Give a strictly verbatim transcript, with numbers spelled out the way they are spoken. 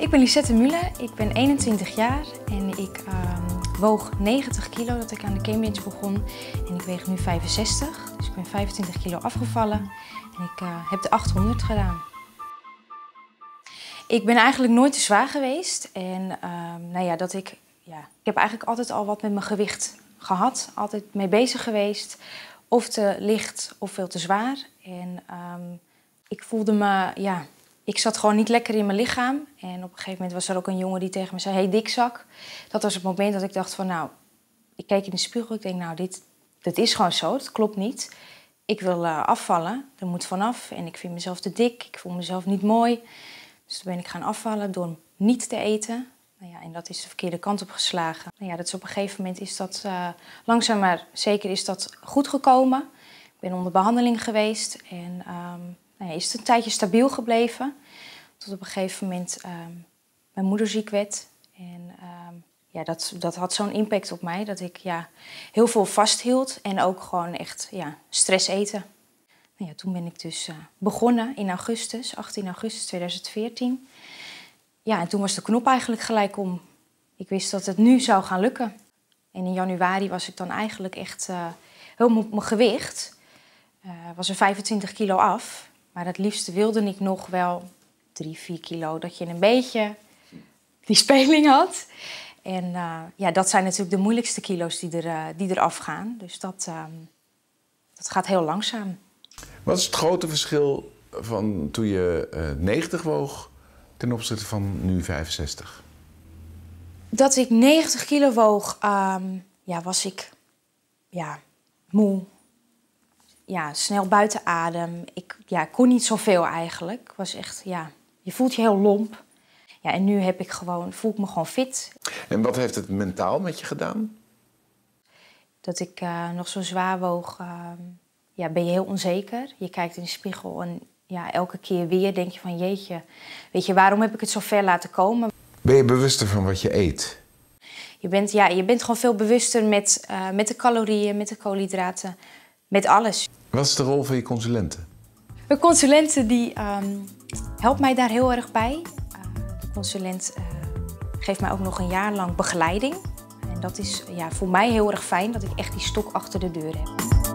Ik ben Lisette Müller, ik ben eenentwintig jaar en ik um, woog negentig kilo dat ik aan de Cambridge begon. En ik weeg nu vijfenzestig, dus ik ben vijfentwintig kilo afgevallen en ik uh, heb de achthonderd gedaan. Ik ben eigenlijk nooit te zwaar geweest en um, nou ja, dat ik, ja, ik heb eigenlijk altijd al wat met mijn gewicht gehad. Altijd mee bezig geweest, of te licht of veel te zwaar. En um, ik voelde me, ja, ik zat gewoon niet lekker in mijn lichaam. En op een gegeven moment was er ook een jongen die tegen me zei, hey dikzak. Dat was het moment dat ik dacht van nou, ik keek in de spiegel, ik denk nou dit, dit is gewoon zo, het klopt niet. Ik wil uh, afvallen, er moet vanaf en ik vind mezelf te dik, ik voel mezelf niet mooi. Dus toen ben ik gaan afvallen door niet te eten. Nou ja, en dat is de verkeerde kant op geslagen. Nou ja, dat is op een gegeven moment is dat uh, langzaam maar zeker is dat goed gekomen. Ik ben onder behandeling geweest en um, nou ja, is het een tijdje stabiel gebleven. Tot op een gegeven moment um, mijn moeder ziek werd. En um, ja, dat, dat had zo'n impact op mij dat ik ja, heel veel vasthield en ook gewoon echt ja, stress eten. Nou ja, toen ben ik dus uh, begonnen in augustus, achttien augustus tweeduizend veertien. Ja, en toen was de knop eigenlijk gelijk om. Ik wist dat het nu zou gaan lukken. En in januari was ik dan eigenlijk echt uh, helemaal op mijn gewicht. Uh, was er vijfentwintig kilo af. Maar het liefste wilde ik nog wel drie, vier kilo. Dat je een beetje die speling had. En uh, ja, dat zijn natuurlijk de moeilijkste kilo's die, er, uh, die eraf gaan. Dus dat, uh, dat gaat heel langzaam. Wat is het grote verschil van toen je uh, negentig woog ten opzichte van nu vijfenzestig? Dat ik negentig kilo woog, um, ja, was ik ja, moe. Ja, snel buiten adem. Ik ja, kon niet zoveel eigenlijk. Ik was echt, ja, je voelt je heel lomp. Ja, en nu heb ik gewoon, voel ik me gewoon fit. En wat heeft het mentaal met je gedaan? Dat ik uh, nog zo zwaar woog, uh, ja, ben je heel onzeker. Je kijkt in de spiegel en ja, elke keer weer denk je van jeetje, weet je, waarom heb ik het zo ver laten komen? Ben je bewuster van wat je eet? Je bent, ja, je bent gewoon veel bewuster met, uh, met de calorieën, met de koolhydraten, met alles. Wat is de rol van je consulenten? De consulenten die um, helpt mij daar heel erg bij. Uh, de consulent uh, geeft mij ook nog een jaar lang begeleiding. En dat is ja, voor mij heel erg fijn dat ik echt die stok achter de deur heb.